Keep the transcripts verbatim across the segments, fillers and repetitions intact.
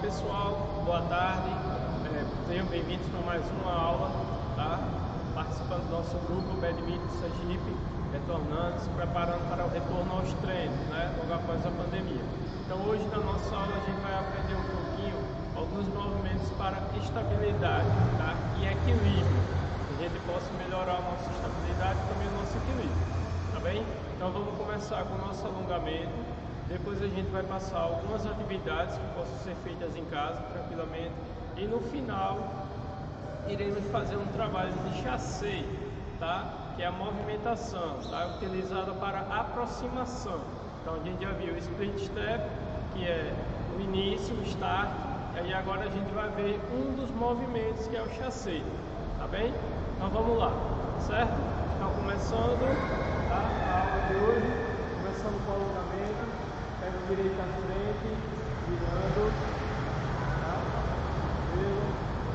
pessoal, boa tarde, é, sejam bem-vindos para mais uma aula, tá? Participando do nosso grupo Badminton Sergipe, retornando, se preparando para o retorno aos treinos, né? Logo após a pandemia. Então hoje na nossa aula a gente vai aprender um pouquinho alguns movimentos para estabilidade, tá? E equilíbrio, que a gente possa melhorar a nossa estabilidade e também o nosso equilíbrio, tá bem? Então vamos começar com o nosso alongamento. Depois a gente vai passar algumas atividades que possam ser feitas em casa tranquilamente e no final iremos fazer um trabalho de chassé, tá? Que é a movimentação, tá? Utilizada para aproximação. Então a gente já viu o split step, que é o início, o start, e aí agora a gente vai ver um dos movimentos que é o chassé, tá bem? Então vamos lá, certo? Então começando, tá? A aula de hoje, começando com o alongamento. Pega o direito à frente, virando, tá? Vira.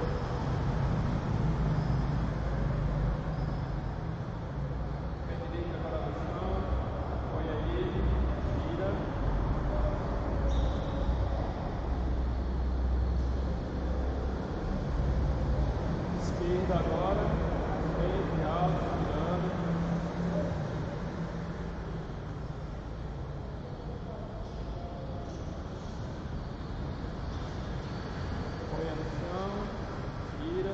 Pé direito agora no chão, apoia ele, vira. Esquerda agora, frente, alto, virando. Apoia no chão, vira.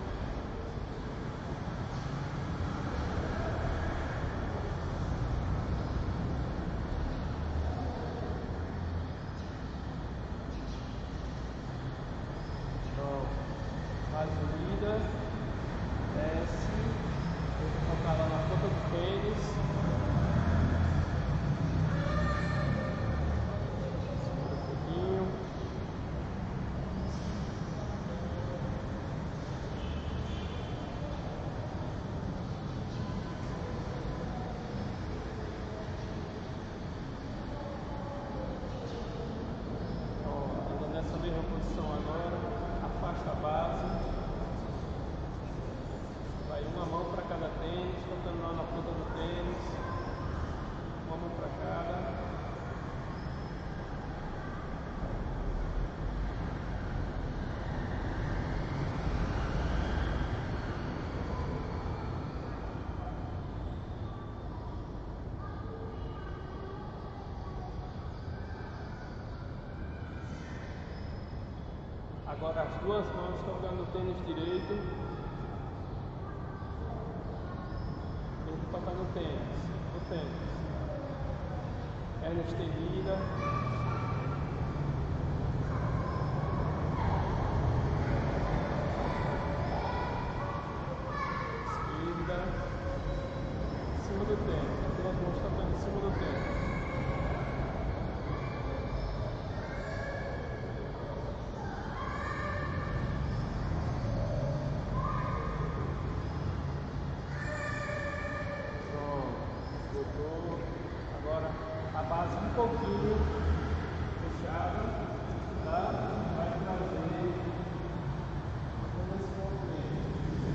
Pronto. Faz subida, desce, tenta focar lá na ponta do tênis. Segura um pouquinho. Nessa mesma posição agora, afasta a base, vai uma mão para cada tênis, tocando lá na ponta do tênis, uma mão para cada. Agora as duas mãos tocando o tênis direito. Tenta tocar no tênis, no tênis. Perna estendida. Esquerda. Em cima do tênis. As duas mãos tocando em cima do tênis. Agora a base um pouquinho fechada, tá? Vai trazer todo esse movimento.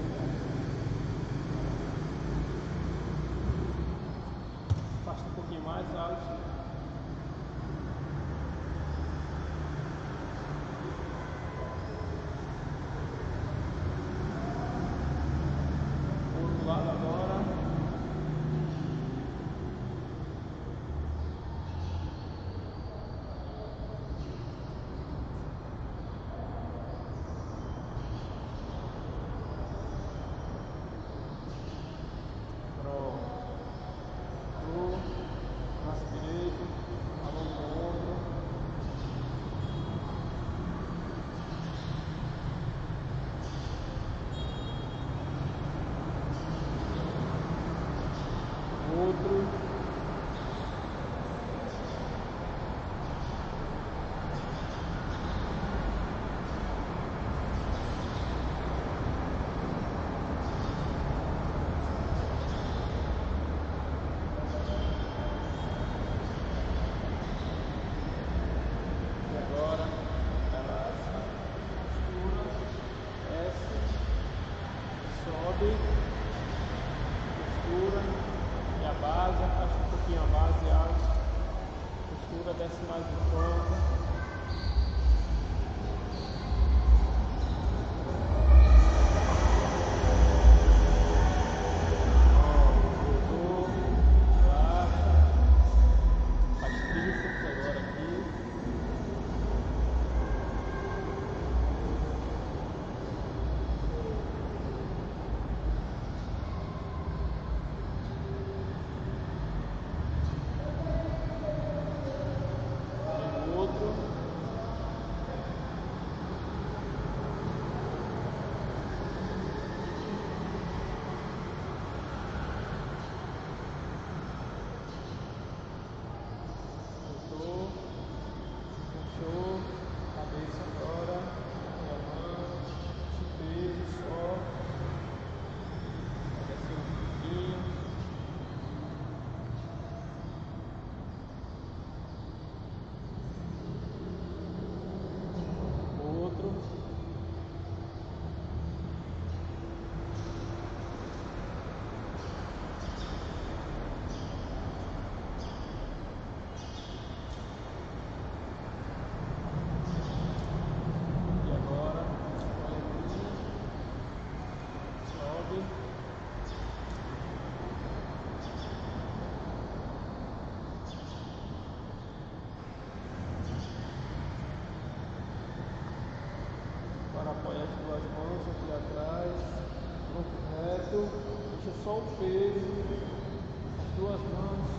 Afasta um pouquinho mais, Alex. Outro lado agora. Outro. E agora, relaxa, postura, desce, sobe, postura. E a base, afasta um pouquinho a base, alta, postura, desce mais um pouco. certo? Deixa só o peso, as duas mãos.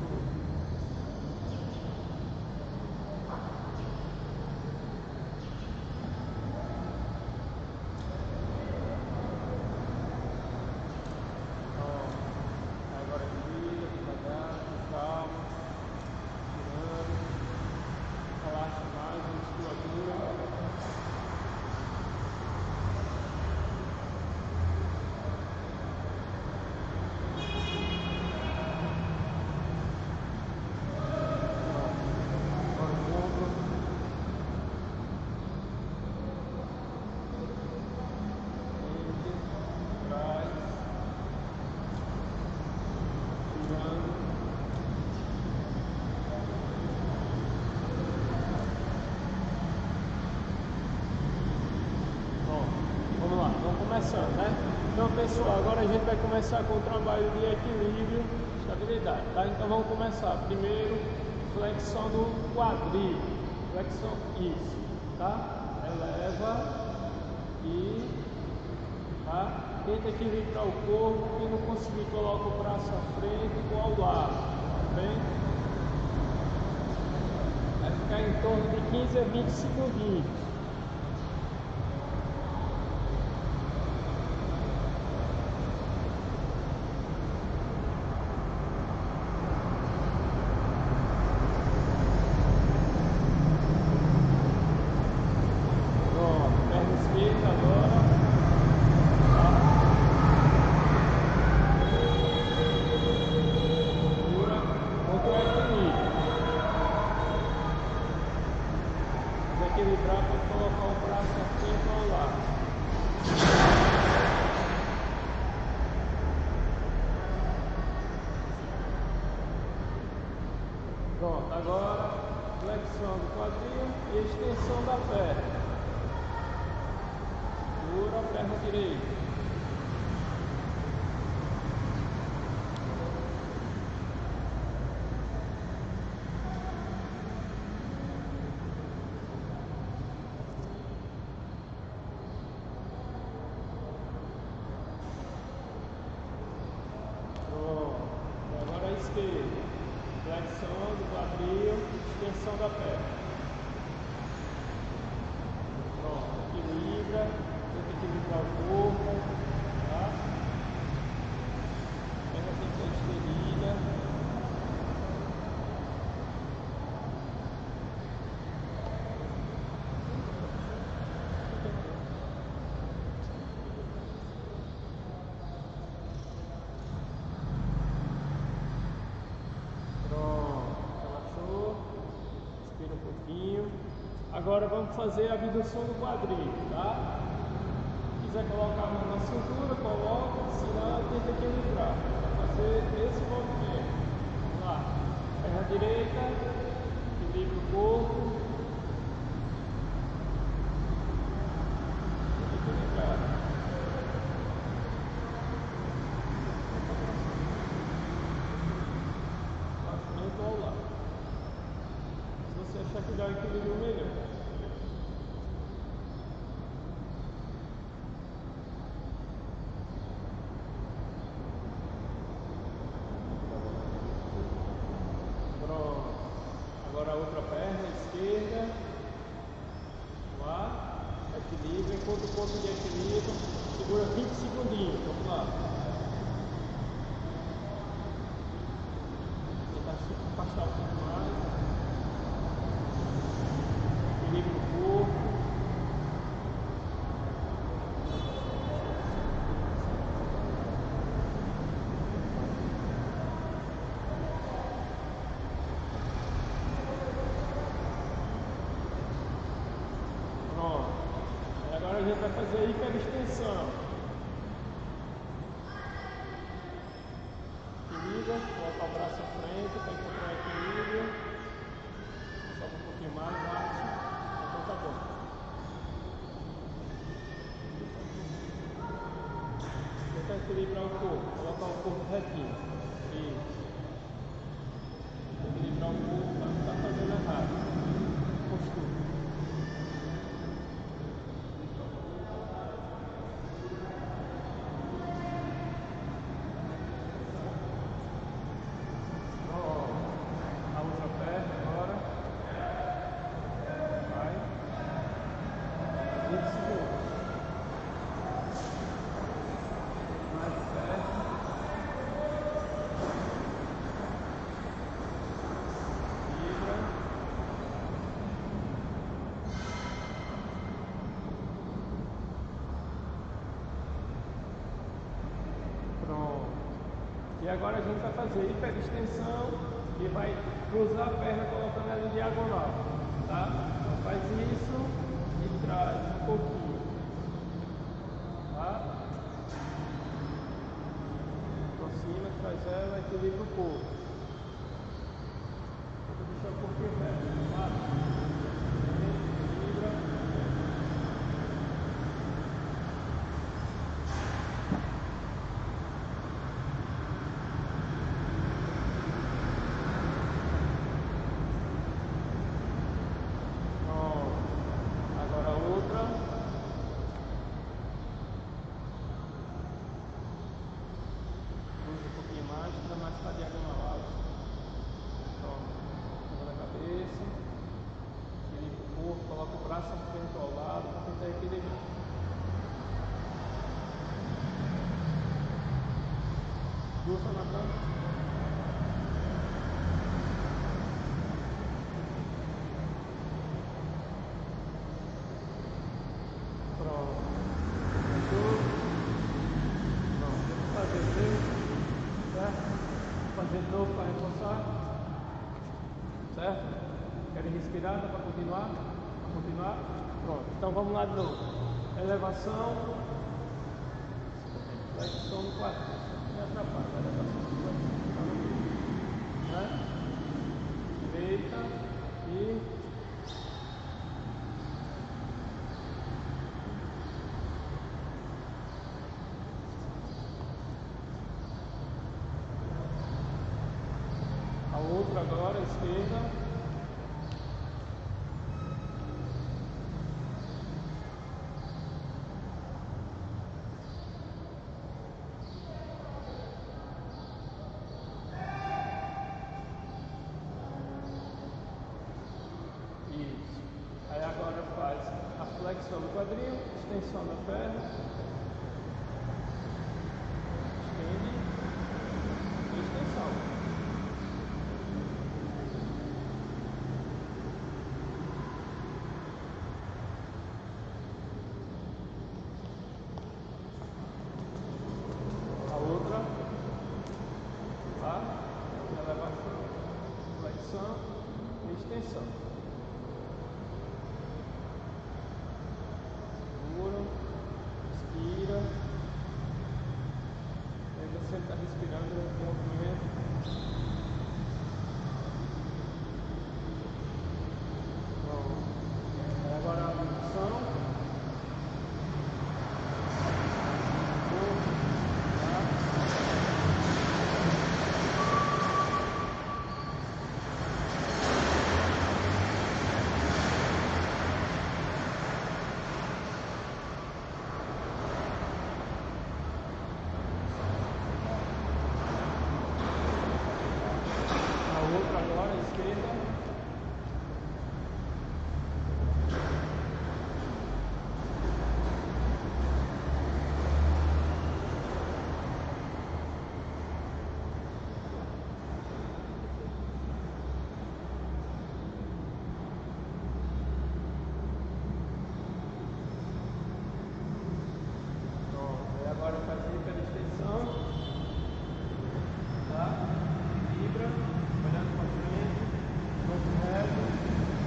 Começando, né? Então, pessoal, agora a gente vai começar com o trabalho de equilíbrio e estabilidade, tá? Então vamos começar. Primeiro, flexão do quadril. Flexão, isso, tá? Eleva e, tá? Tenta equilibrar o corpo. Quem não conseguir, coloca o braço à frente ou ao lado, tá bem? Vai ficar em torno de quinze a vinte segundinhos. Equilibrar para colocar o braço à frente ou ao lado. Pronto, agora flexão do quadril e extensão da perna. Segura a perna direita. Esquerda, flexão do quadril, extensão da perna. Pronto, equilibra, tenta equilibrar o corpo, tá? A perna tem que ser estendida. Agora vamos fazer a abdução do quadril, tá? Se quiser colocar a mão na cintura, coloca, senão tenta equilibrar. Vai fazer esse movimento. Vamos lá. Perna direita, equilibra o corpo. Tenta equilibrar. À frente ou ao lado. Se você achar que dá um equilíbrio melhor. Agora a outra perna, esquerda, lá, equilíbrio, enquanto o ponto de equilíbrio, segura vinte segundinhos, vamos lá. Tentar se afastar um pouco mais, equilíbrio no corpo. Agora a gente vai fazer a hiperextensão. Equilibra, coloca o braço à frente para encontrar o equilíbrio. Sobe um pouquinho mais, bate. Então tá bom. Tenta equilibrar o corpo, colocar o corpo retinho. Isso. Equilibrar o corpo para não estar fazendo errado. Postura. E agora a gente vai fazer hiperextensão e vai cruzar a perna colocando ela em diagonal, tá? Então faz isso e traz um pouquinho, tá? Aproxima, traz ela, equilibra um pouco. Vou deixar um pouquinho perto, tá? Equilibra. Mais para diagonal, pronto, levanta a cabeça, equilibra o corpo, coloca o braço à frente ao lado para tentar equilibrar. Duas na cama. Pronto. Pronto, vamos fazer isso. Certo? Fazer de novo para reforçar, certo? Querem respirar? Dá para continuar? Para continuar? Pronto, então vamos lá de novo. Elevação, flexão no quadril, não atrapalha, elevação no quadril, né? Direita e a outra agora, a esquerda. Isso. Aí agora faz a flexão do quadril, extensão da perna. Estende e extensão. Outra, tá? Elevação, flexão e extensão. Segura, respira. Ainda você está respirando no movimento. Bom, agora a abdução. Outra agora, à esquerda. Pronto, e agora faz hiperextensão, tá? Vibra. Olhando para frente, tronco reto.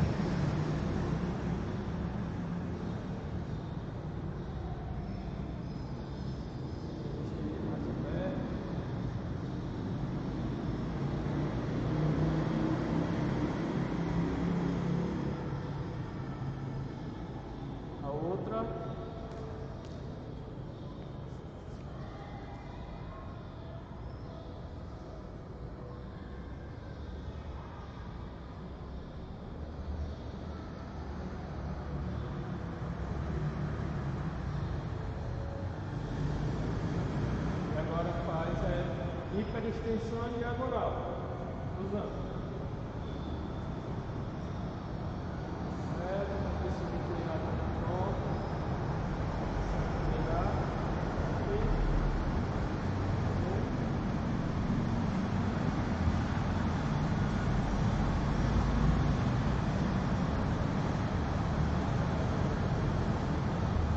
A outra. Agora faz é, hiperextensão em diagonal, cruzando. Certo, cabeça inclinada no tronco, virar e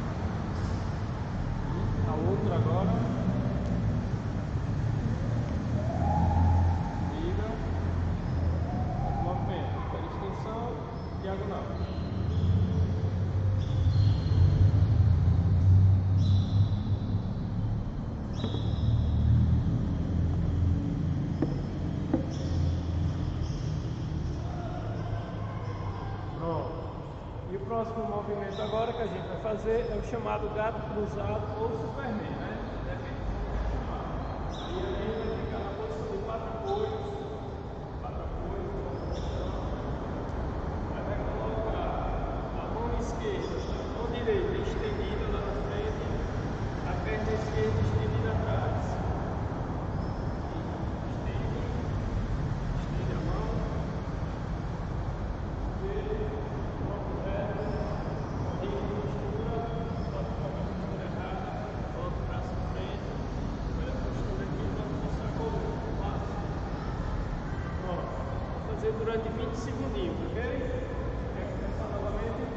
a outra agora. movimento agora que a gente vai fazer é o chamado gato cruzado ou Superman, né? Depende do chamado. E aí vai ficar na posição de quatro apoios, quatro apoios, aí vai colocar a mão esquerda, a mão direita estendida lá na frente, a perna esquerda estendida atrás. Estende, estende a mão. Durante vinte segundinhos, ok? Quer começar novamente?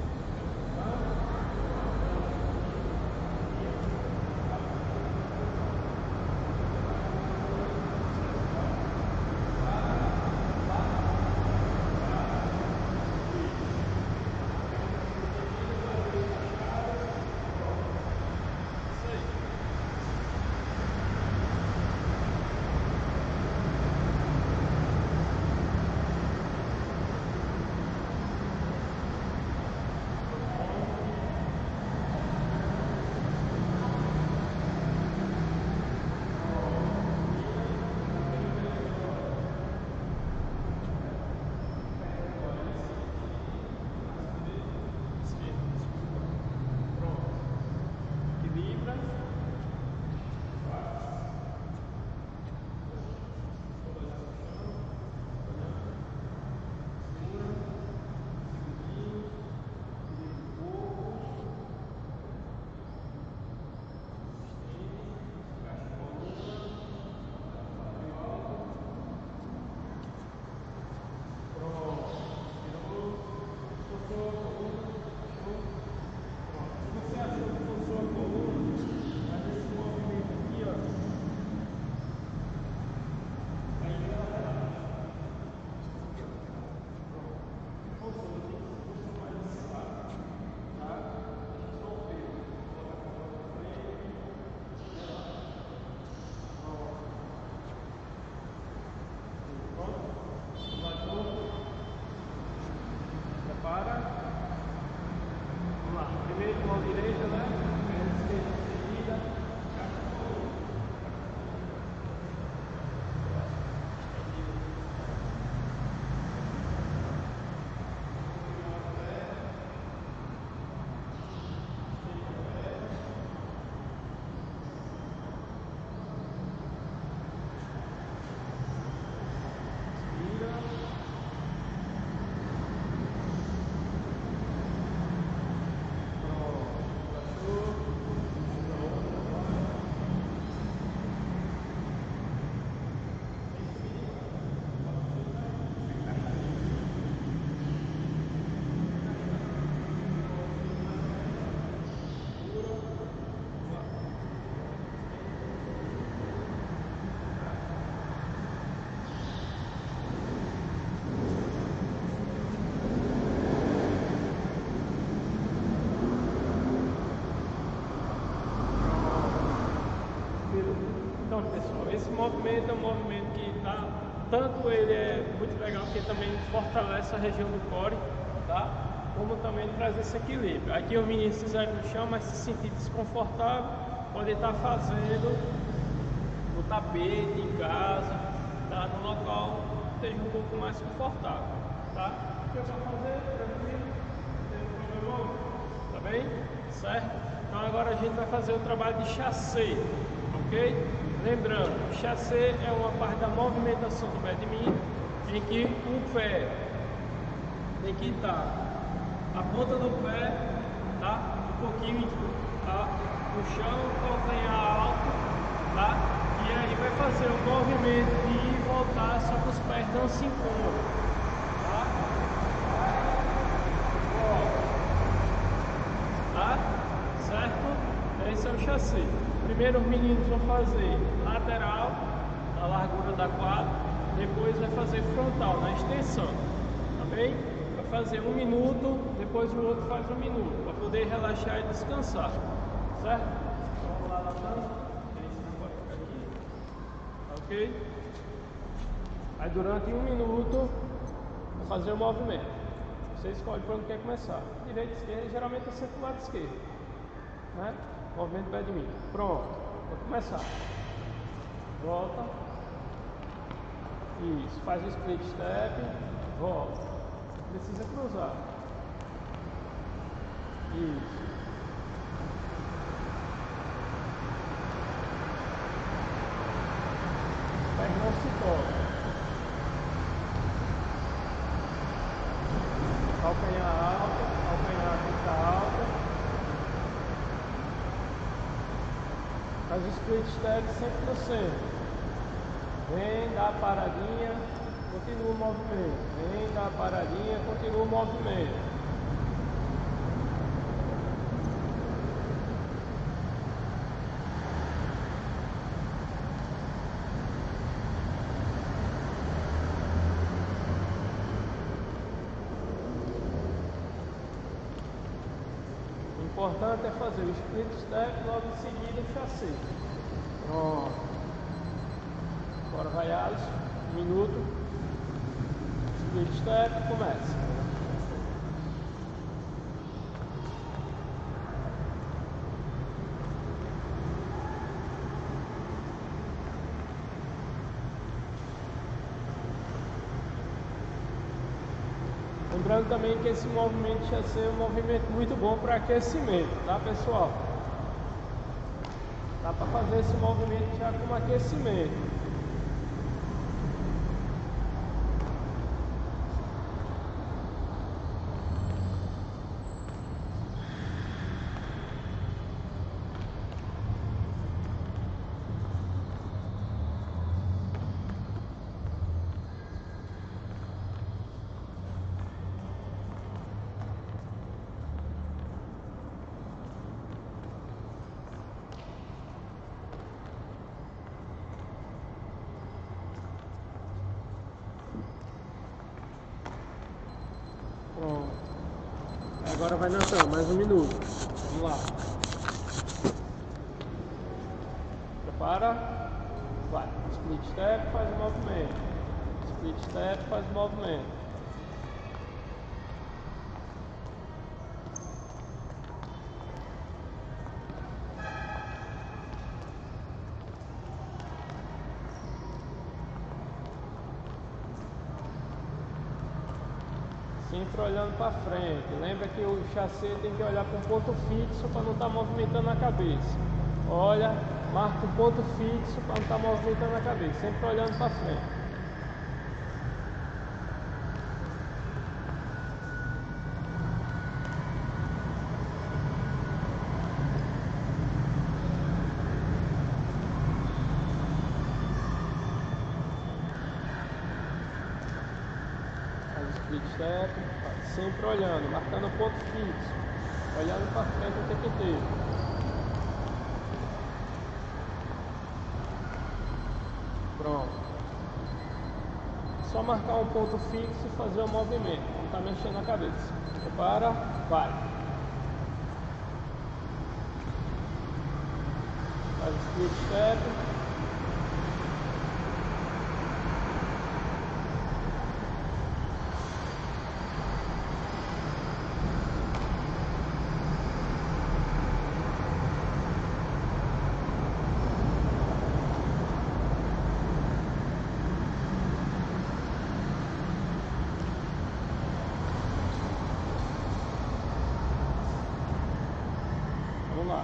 Primeiro mão direita, né? Perna esquerda seguida, caixa coluna. Então, pessoal, esse movimento é um movimento que tá, tanto ele é muito legal, porque também fortalece a região do core, tá? Como também traz esse equilíbrio. Aqui os meninos fizeram no chão, mas se sentir desconfortável, podem estar fazendo no tapete, em casa, tá? No local esteja um pouco mais confortável, tá? O que eu vou fazer? Tranquilo? Tem problema? Tá bem? Certo? Então agora a gente vai fazer o trabalho de chassé, ok? Lembrando, o chassé é uma parte da movimentação do badminton em que o pé tem que estar, a ponta do pé tá um pouquinho tá, no chão, calcanhar alto, tá? E aí vai fazer o movimento de ir e voltar, só que os pés não se encontram, tá? Tá? Certo? Esse é o chassé. Primeiro os meninos vão fazer lateral, na largura da quadra, depois vai fazer frontal, na extensão, tá bem? Vai fazer um minuto, depois o outro faz um minuto, para poder relaxar e descansar, certo? Vamos lá na frente, esse não pode ficar aqui, ok? Aí durante um minuto, vou fazer o movimento, Você escolhe para onde quer começar. Direita, esquerda, geralmente é sempre o lado esquerdo, né? Movimento badminton. Pronto, vou começar. Volta. Isso, faz o split step, volta. Precisa cruzar. Isso. Mas não se toca. Calcanhar alta, calcanhar fica alta. Faz o split step sempre no centro. Vem, dá a paradinha, continua o movimento. Vem, dá a paradinha, continua o movimento. O importante é fazer o split step, logo em seguida o chassé. Pronto. Agora vai Alisson, um minuto. Split step, começa. Lembrando também que esse movimento chassé é um movimento muito bom para aquecimento, tá, pessoal? Dá para fazer esse movimento já como aquecimento. Pronto. Agora vai Natan, mais um minuto. Vamos lá. Prepara. Vai. Split step, faz o movimento. Split step, faz o movimento. Sempre olhando para frente. Lembra que o chassé tem que olhar para um ponto fixo para não estar movimentando a cabeça. Olha, marca um ponto fixo para não estar movimentando a cabeça. Sempre olhando para frente. Split step, sempre olhando, marcando o ponto fixo, olhando para frente o tempo inteiro. Pronto. Só marcar um ponto fixo e fazer o movimento, não está mexendo a cabeça. Prepara, vai. Faz o split step. Vamos lá.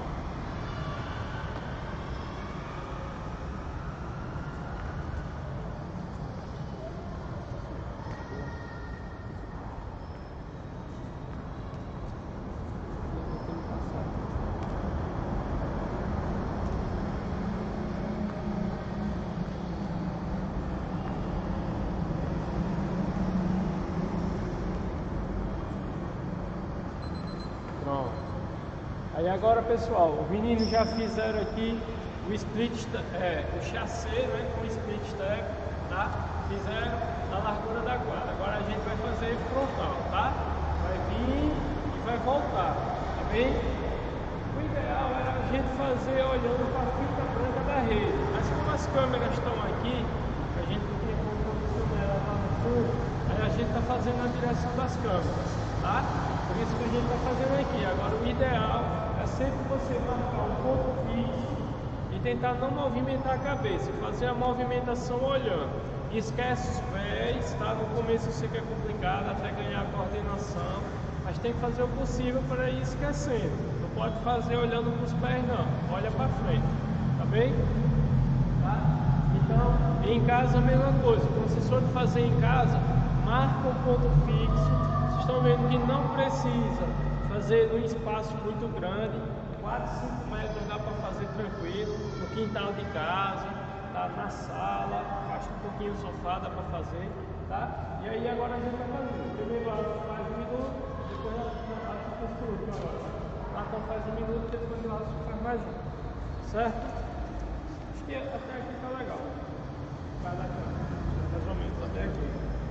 Pronto. Aí agora, pessoal, os meninos já fizeram aqui o split, é, o chassé, né, com o split step, tá? Fizeram na largura da quadra. Agora a gente vai fazer frontal, tá? Vai vir e vai voltar, tá bem? O ideal era a gente fazer olhando para a fita branca da rede, mas como as câmeras estão aqui, a gente não tem como posicionar ela lá no fundo, aí a gente tá fazendo na direção das câmeras. tá? Por isso que a gente está fazendo aqui. Agora o ideal é sempre você marcar um ponto fixo e tentar não movimentar a cabeça, fazer a movimentação olhando. Esquece os pés, tá? No começo eu sei que é complicado até ganhar a coordenação, mas tem que fazer o possível para ir esquecendo. Não pode fazer olhando para os pés não, olha para frente, tá bem? Tá? Então, em casa a mesma coisa, quando vocês forem fazer em casa, marca um ponto fixo. Vocês estão vendo que não precisa fazer num espaço muito grande, quatro, cinco metros dá para fazer tranquilo, no quintal de casa, tá? Na sala, afasta um pouquinho o sofá, dá para fazer, tá? E aí agora a gente vai fazer, primeiro faz um minuto, depois a gente faz por último agora, tá? Então faz um minuto, depois de lá você faz mais um, certo? Acho que até aqui tá legal, vai dar mais ou menos, até aqui.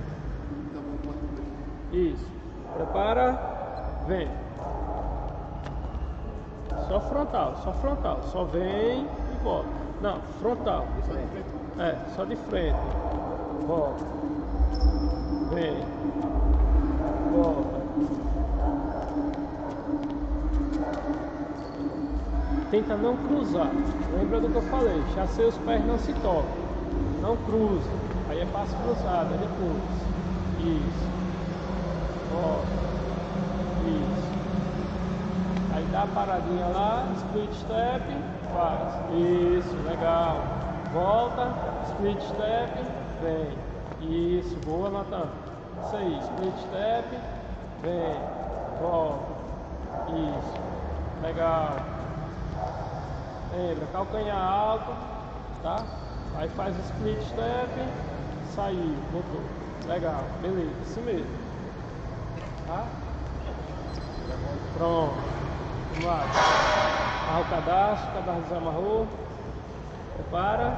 Isso, prepara, vem. Só frontal, só frontal, só vem e volta. Não, frontal. É, só de frente. Volta. Vem. Volta. Tenta não cruzar. Lembra do que eu falei? Chassei os pés não se tocam. Não cruza. Aí é passo cruzado, é depois. Isso. Volta. Isso. Aí dá a paradinha lá, split step, faz. Isso, legal. Volta, split step, vem. Isso, boa, Natan. Isso aí, split step, vem. Volta. Isso, legal. Lembra, calcanhar alto, tá? Aí faz o split step, saiu, botou. Legal, beleza, assim mesmo. Tá? Pronto. Vamos lá. Amarra o cadastro, o cadastro desamarrou. Prepara.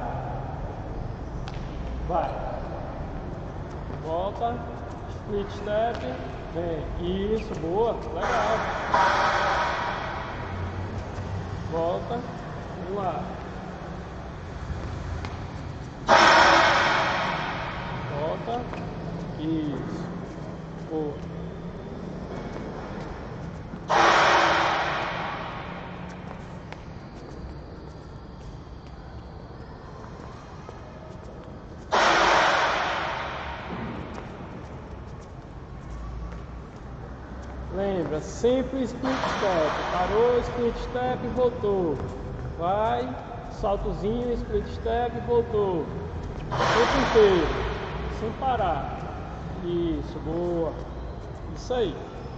Vai. Volta. Split step. Vem. Isso, boa. Legal. Volta. Vamos lá. Volta. Isso. Boa. Lembra, sempre split step, parou, split step, voltou, vai, saltozinho, split step, voltou, o tempo inteiro, sem parar, isso, boa, isso aí.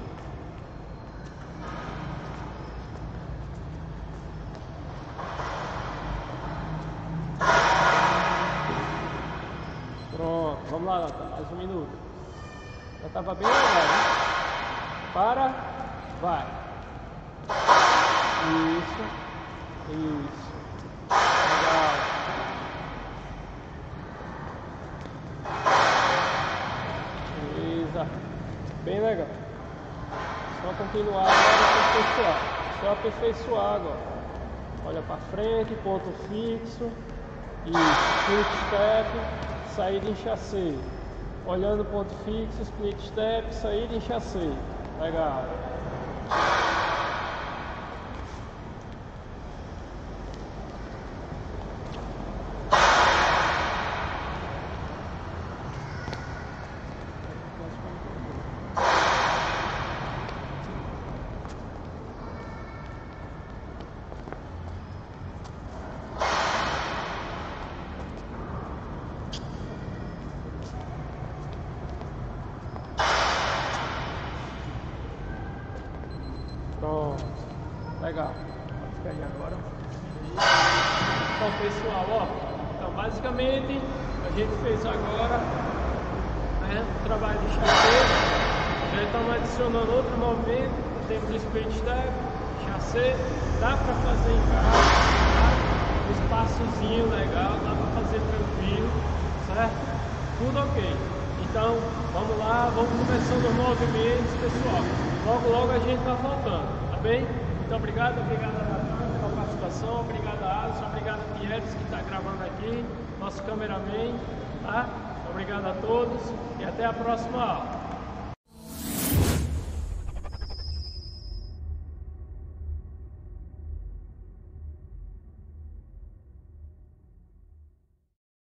Pronto, vamos lá, Natan, mais um minuto, já estava bem legal, né? Para, vai. Isso, isso. Legal. Beleza. Bem legal. Só continuar agora e aperfeiçoar. Só aperfeiçoar agora. Olha para frente, ponto fixo. Isso, split step, saída em chassé. Olhando ponto fixo, split step, saída em chassé. Legal. Pronto, legal. Pode ficar aí agora. Então, pessoal, ó, então basicamente a gente fez agora, né, o trabalho de chassé. Já estamos adicionando outro movimento. Temos o split step, chassé, dá para fazer em casa, tá? Um espaçozinho legal, dá para fazer tranquilo, certo? Tudo ok. Então, vamos lá, vamos começando os movimentos, pessoal. Logo, logo a gente tá voltando, tá bem? Então, obrigado, obrigado a Natan pela participação, obrigado a Alisson, obrigado a Pierres que está gravando aqui, nosso cameraman, tá? Obrigado a todos e até a próxima aula.